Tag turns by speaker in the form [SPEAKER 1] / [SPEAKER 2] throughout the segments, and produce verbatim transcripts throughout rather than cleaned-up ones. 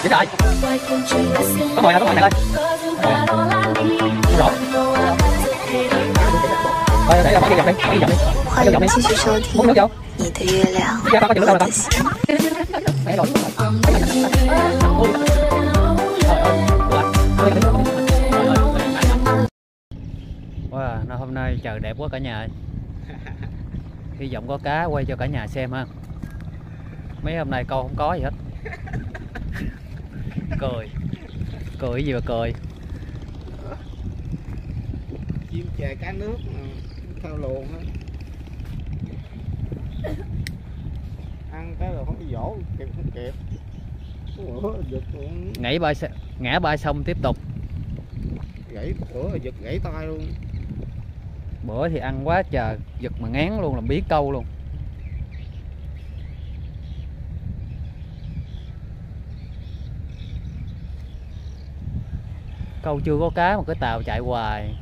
[SPEAKER 1] Dễ rồi. Có mồi hả? Có mồi này ơi. Rõ. Thôi để bỏ cái dọc đi, bỏ cái dọc đi.
[SPEAKER 2] 欢迎继续收听《你的月亮我的心》。
[SPEAKER 1] Wow, nó hôm nay trời đẹp quá cả nhà ơi. Hy vọng có cá quay cho cả nhà xem ha. Mấy hôm nay câu không có gì hết. Cười. Cười gì mà cười.
[SPEAKER 3] Chim chè cá nước theo luồng á. Ăn cái rồi không có dỗ kịp không kịp. Ủa, giật luôn.
[SPEAKER 1] Nhảy ba ngã ba xong tiếp tục.
[SPEAKER 3] Gãy cửa rồi giật gãy tay luôn.
[SPEAKER 1] Bữa thì ăn quá trời, giật mà ngán luôn, làm bí câu luôn. Câu chưa có cá mà cái tàu chạy hoài.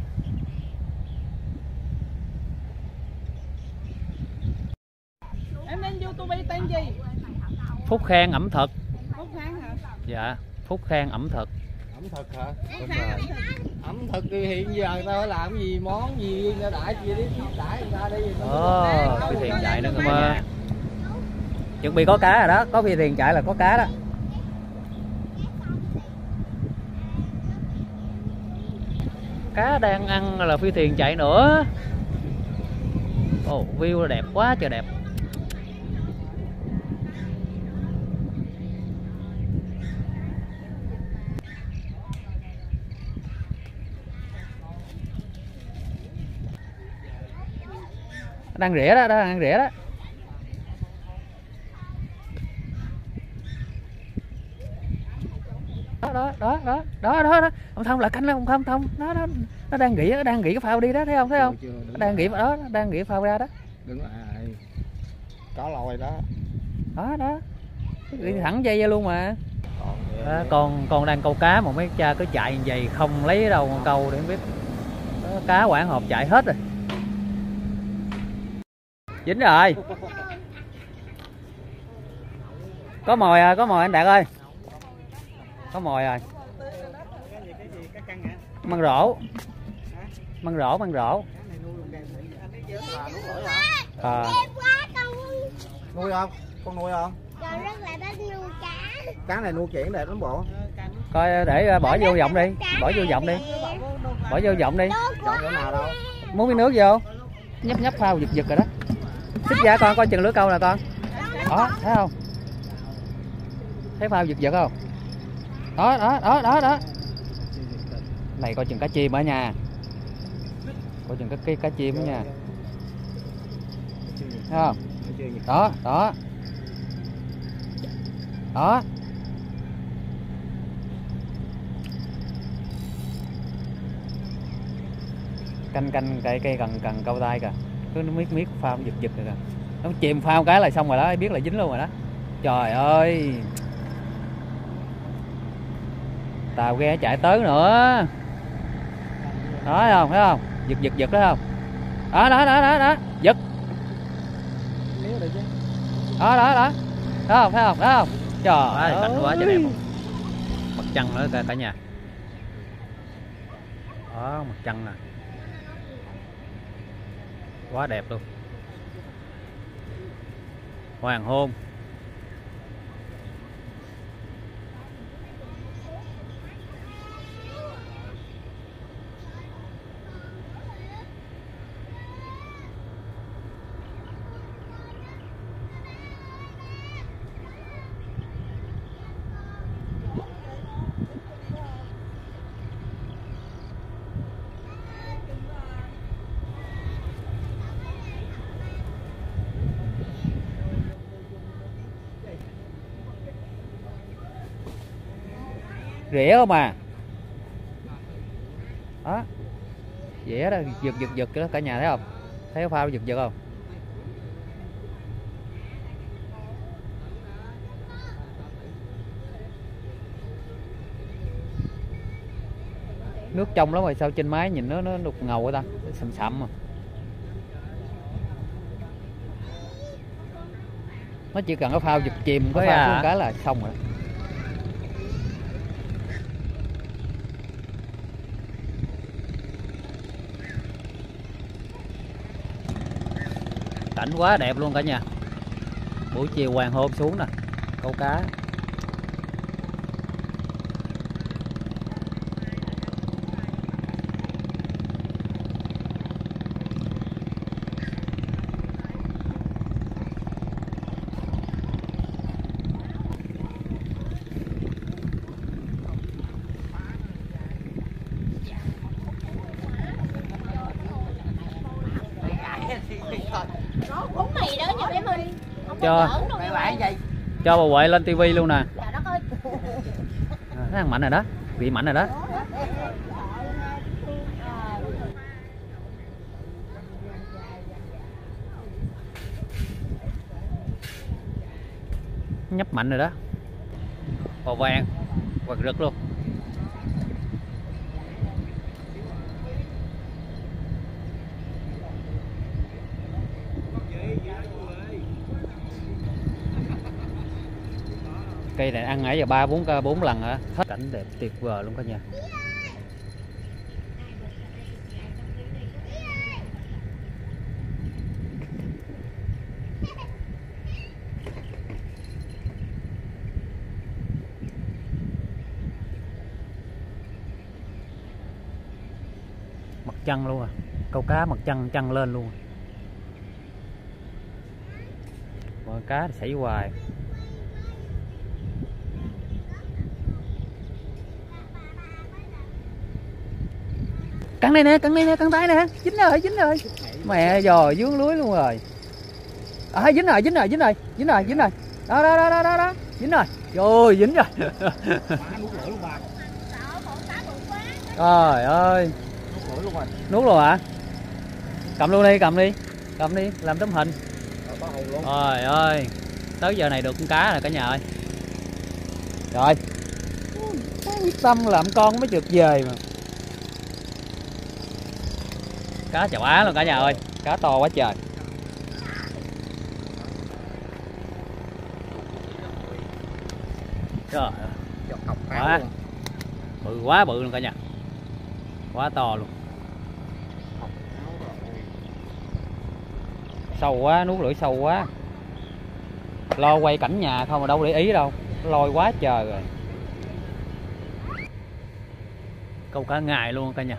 [SPEAKER 4] Em lên YouTube tên gì?
[SPEAKER 1] Phúc Khang ẩm thực.
[SPEAKER 4] Phúc Khang hả?
[SPEAKER 1] Dạ, Phúc Khang ẩm thực.
[SPEAKER 3] Ẩm thực hả?
[SPEAKER 1] Đúng rồi.
[SPEAKER 3] Ẩm thực thì hiện giờ người ta phải làm gì, món gì, người ta đãi gì đi, đãi người ta đi.
[SPEAKER 1] Ồ, phi thuyền chạy nữa cơ mà. Chuẩn bị có cá rồi đó, có phi thuyền chạy là có cá đó. Cá đang ăn là phi thuyền chạy nữa. Ồ, view đẹp quá trời đẹp. Đang rỉa đó, đang rỉa đó. Đó đó đó đó đó đó, đó. Ông Thông lại canh lên, ông Thông Thông nó nó nó đang rỉa, nó đang rỉa cái phao đi đó, thấy không, thấy không? Chưa, chưa, nó đang rỉa đó, nó đang rỉa phao ra đó.
[SPEAKER 3] Đứng lại. Có lòi đó.
[SPEAKER 1] Đó đó. Đi thẳng dây ra luôn mà. Đó, con con đang câu cá mà mấy cha cứ chạy như vậy không lấy đâu con câu để không biết. Đó, cá quảng hộp chạy hết rồi. Dính rồi. Có mồi à, có mồi anh Đạt ơi. Có mồi rồi. Măng rổ. Măng rổ, măng rổ. À.
[SPEAKER 3] Nuôi không? Con nuôi không? Cá này nuôi chuyện đẹp lắm bộ.
[SPEAKER 1] Coi để bỏ vô vọng đi, bỏ vô vọng đi. Bỏ vô vọng đi.
[SPEAKER 3] Chọn chỗ nào đâu?
[SPEAKER 1] Muốn miếng nước vô. Nhấp nhấp phao giật giật rồi đó. Xích ra con, coi chừng lưỡi câu nè con. Đó, thấy không? Thấy phao giật giật không? Đó, đó, đó, đó, đó. Này coi chừng cá chim ở nha. Coi chừng cái cá chim ở nha. Thấy không? Đó, đó. Đó. Canh canh cây cây cần cần câu tay kìa. Cứ nó miết miết phao giật giật kìa. Nó chìm phao cái là xong rồi đó, biết là dính luôn rồi đó. Trời ơi. Tàu ghe chạy tới nữa. Đó thấy không, thấy không? Giật giật giật đó không? Đó đó đó đó đó, giật. Đó đó đó. Thấy không, thấy không, thấy không? Trời ơi, cảnh quá trời đẹp. Mặt trăng nữa cả, cả nhà. Đó, mặt trăng nè. Quá đẹp luôn. Hoàng hôn. Rỉa không à? Đó. Rỉa đó, giật giật giật đó cả nhà thấy không? Thấy cái phao giật giật không? Nước trong lắm rồi sao trên máy nhìn nó nó đục ngầu vậy ta? Sầm sậm mà. Nó chỉ cần cái phao giật chìm cái phao à. Cái là xong rồi. Cảnh quá đẹp luôn cả nhà. Buổi chiều hoàng hôn xuống nè, câu cá.
[SPEAKER 5] Uống mì đó nha bé Minh.
[SPEAKER 1] Cho cho bà Huệ lên tivi luôn nè.
[SPEAKER 5] Trời đất ơi.
[SPEAKER 1] Nó ăn mạnh rồi đó, bị mạnh rồi đó. Nhấp mạnh rồi đó. Màu vàng, vàng rực luôn. Cây này ăn nãy giờ ba bốn bốn lần hả? Hết cảnh đẹp tuyệt vời luôn cả nhà. Mặt trăng luôn à, câu cá mặt trăng trăng lên luôn. Mọi cá thì xảy hoài. Cắn đây nè, cắn đây nè, cắn tay nè, dính rồi, dính rồi. Mẹ giò dướng lưới luôn rồi. À, dính rồi, dính rồi, dính rồi, dính rồi, dính rồi. Đó đó đó đó đó, đó. Dính rồi. Rồi, dính rồi. Trời ơi. Nuốt luôn hả? Cầm luôn đi, cầm đi. Cầm đi, làm tấm hình. Trời ơi. Tới giờ này được con cá rồi cả nhà ơi. Rồi. Quyết tâm làm con mới trượt về mà. Cá chảo Á luôn cả nhà ơi, cá to quá trời. Trời ơi, quá bự, quá bự luôn cả nhà, quá to luôn. Sâu quá, nuốt lưỡi sâu quá. Lo quay cảnh nhà không mà đâu để ý đâu, lôi quá trời rồi. Câu cả ngày luôn cả nhà.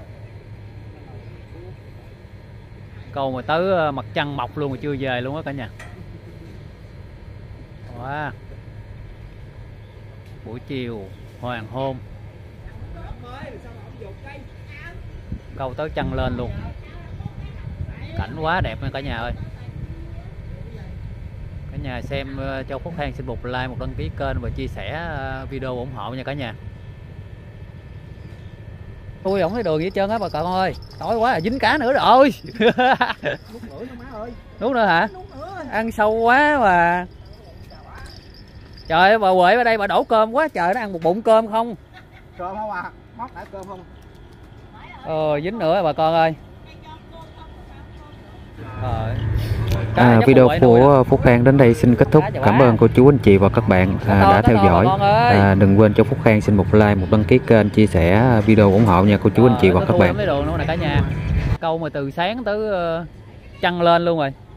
[SPEAKER 1] Câu mà tới mặt trăng mọc luôn mà chưa về luôn á cả nhà. Wow. Buổi chiều hoàng hôn. Câu tới trăng lên luôn. Cảnh quá đẹp nha cả nhà ơi. Cả nhà xem cho Phúc Khang xin một like, một đăng ký kênh và chia sẻ video ủng hộ nha cả nhà. Tôi không thấy đường gì hết trơn á bà con ơi. Tối quá là dính cá nữa rồi.
[SPEAKER 3] Nuốt nữa má ơi.
[SPEAKER 1] Nuốt nữa hả?
[SPEAKER 3] Nuốt nữa.
[SPEAKER 1] Ăn sâu quá mà. Trời ơi, bà Huệ ở đây bà đổ cơm quá trời, nó ăn một bụng cơm không?
[SPEAKER 3] Cơm không à? Móc đã cơm không?
[SPEAKER 1] Ờ, dính nữa bà con ơi. Rồi.
[SPEAKER 6] À, video của Phúc Khang đến đây xin kết thúc. Cảm ơn cô chú anh chị và các bạn à, đã theo dõi. À, đừng quên cho Phúc Khang xin một like, một đăng ký kênh, chia sẻ video ủng hộ nha cô chú anh chị và các bạn.
[SPEAKER 1] Câu mà từ sáng tới uh, trăng lên luôn rồi.